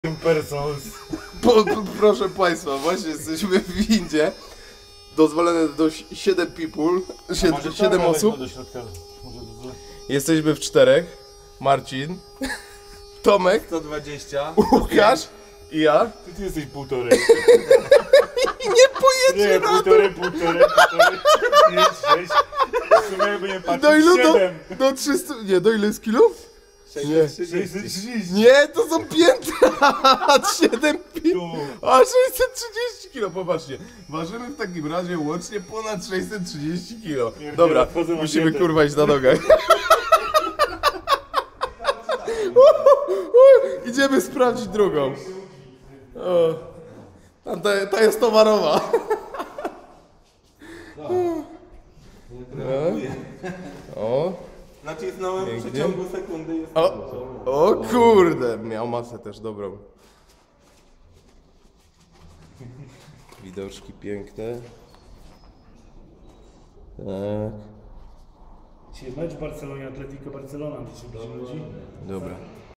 persons. Proszę Państwa, właśnie jesteśmy w windzie. Dozwolone do 7 people, 7 osób. Jesteśmy w 4. Marcin, Tomek, 120. Łukasz i ja. Ty jesteś półtorej. Nie pojedzie na to! Półtorej. 5, 6. W sumie jakby nie patrzeć, Do ilu? 7. Do 300... Nie, do ilu jest kilów? 630. Nie, to są piętra! 7 pił. A 630 kilo, popatrzcie. Ważymy w takim razie łącznie ponad 630 kilo. Dobra, musimy kurwa iść na nogę. Idziemy sprawdzić drugą. O, ta jest towarowa. O. Nacisnąłem w przeciągu sekundy. Jest O kurde, miał masę też dobrą. Widoczki piękne. Tak. Dzisiaj mecz Barcelonie, Atletico Barcelona, dzisiaj ludzi. Dobra.